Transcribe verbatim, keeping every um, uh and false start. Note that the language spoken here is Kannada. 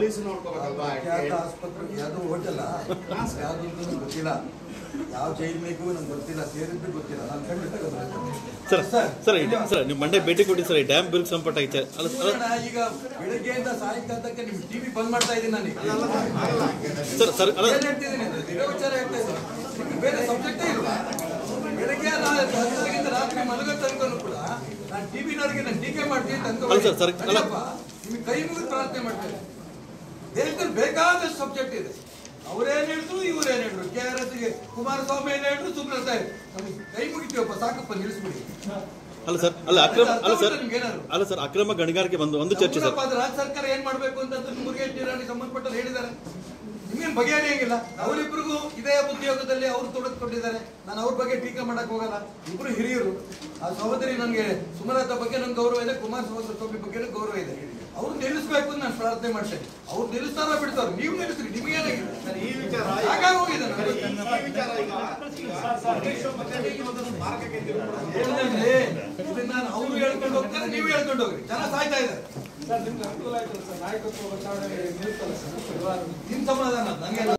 ಪೊಲೀಸ್ ನೋಡ್ಕೋಬೇಕಲ್ವಾ? ಆಸ್ಪತ್ರೆ ಯಾವ್ದು ಹೋಟೆಲ್ ಯಾವ್ದು ಅಂತ ಗೊತ್ತಿಲ್ಲ, ಯಾವ ಜೈಲ್ ಮೇಗೂ ನಂಗೆ ಗೊತ್ತಿಲ್ಲ, ಸೇರಿದ್ದು ಗೊತ್ತಿಲ್ಲ. ನಾನು ಖಂಡಿತ ಸರ್ ಸರ್ ಸರ್ ನೀವು ಮಂಡ್ಯ ಭೇಟಿ ಕೊಡಿ ಸರ್. ಈ ಡ್ಯಾಮ್ ಬಿಲ್ ಸಂಪಟ ಐತೆ ಅಲ್ಲ ಈಗ ಬೆಳಗ್ಗೆಯಿಂದ ಸಾಯಂಕಾಲ ತನಕ ನಿಮ್ ಟಿವಿ ಬಂದ್ ಮಾಡ್ತಾ ಇದ್ದೀನಿ ನಾನು. ಸರ್ ಸರ್ ಅಲ್ಲ ಹೇಳ್ತಿದ್ದೀನಿ ಅಂದ್ರೆ ಇರೋ ವಿಚಾರ ಹೇಳ್ತಾ ಇದ್ದೀನಿ, ಬೇರೆ ಸಬ್ಜೆಕ್ಟೇ ಇಲ್ಲ. ಬೆಳಗ್ಗೆ ಹತ್ತರಿಂದ ರಾತ್ರಿ ಮಲಗೋ ತನಕನೂ ಕೂಡ ನಾನು ಟಿವಿನವರಿಗೆ ನಾನು ಟೀಕೆ ಮಾಡ್ತೀನಿ ಅಂತ ನಿಮ್ಗೆ ಕೈ ಮುಗಿದು ಪ್ರಾರ್ಥನೆ ಮಾಡ್ತೇನೆ. ದೇಶದಲ್ಲಿ ಬೇಕಾದಷ್ಟು ಸಬ್ಜೆಕ್ಟ್ ಇದೆ. ಅವ್ರೇನ್ ಹೇಳಿದ್ರು ಇವ್ರೇನ್ ಹೇಳಿದ್ರು, ಕೆ ಆರ್ ಎಸ್ಗೆ ಕುಮಾರಸ್ವಾಮಿ ಏನ್ ಹೇಳಿದ್ರು ಸುಬ್ರತಾ ಕೈ ಮುಗಿತೀವಪ್ಪ, ಸಾಕಪ್ಪ ನಿಲ್ಲಿಸ್ಬಿಡಿ. ಅಲ್ಲ ಸರ್ ಅಲ್ಲ ಅಕ್ರಮ ಅಲ್ಲ ಸರ್ ಅಲ್ಲ ಸರ್ ಅಕ್ರಮ ಗಣಿಗಾರಿಕೆ ಬಂದು ಒಂದು ಚರ್ಚೆ ಸರ್. ರಾಜ್ಯ ಸರ್ಕಾರ ಏನ್ ಮಾಡ್ಬೇಕು ಅಂತ ಮುರುಗೇಶ್ ನಿರಾಣಿ ಸಂಬಂಧಪಟ್ಟರು ಹೇಳಿದ್ದಾರೆ. ನಿಮ್ಗೇನು ಬಗೆಹರಿಯಂಗಿಲ್ಲ. ಅವರಿಬ್ಬರಿಗೂ ಇದೇ ಉದ್ಯೋಗದಲ್ಲಿ ಅವರು ತೊಡಗಿಕೊಂಡಿದ್ದಾರೆ. ನಾನು ಅವ್ರ ಬಗ್ಗೆ ಟೀಕೆ ಮಾಡಕ್ ಹೋಗಲ್ಲ. ಇಬ್ರು ಹಿರಿಯರು. ಆ ಸಹೋದರಿ ನನಗೆ ಸುಮಲತಾ ಬಗ್ಗೆ ನನ್ಗೆ ಗೌರವ ಇದೆ, ಕುಮಾರಸ್ವಾಮಿ ಬಗ್ಗೆ ಗೌರವ ಇದೆ. ಅವ್ರು ನಿಲ್ಲಿಸ್ಬೇಕು ಅಂತ ನಾನು ಪ್ರಾರ್ಥನೆ ಮಾಡ್ತೇನೆ. ಅವ್ರು ನಿಲ್ಲಿಸ್ತಾರ ಬಿಡ್ತಾರ, ನೀವು ನಿಲ್ಲಿಸ್ರಿ, ನಿಮ್ಗೇನಾಗಿದೆ ಹಾಗಾಗೋಗಿದೆ. ನಾನು ಅವ್ರು ಹೇಳ್ಕೊಂಡು ಹೋಗ್ತಾರೆ, ನೀವು ಹೇಳ್ಕೊಂಡು ಹೋಗ್ರಿ. ಜನ ಸಾಯ್ತಾ ಇದ್ದಾರೆ. ನಿಮ್ ಸಮಾಧಾನ ನನಗೆ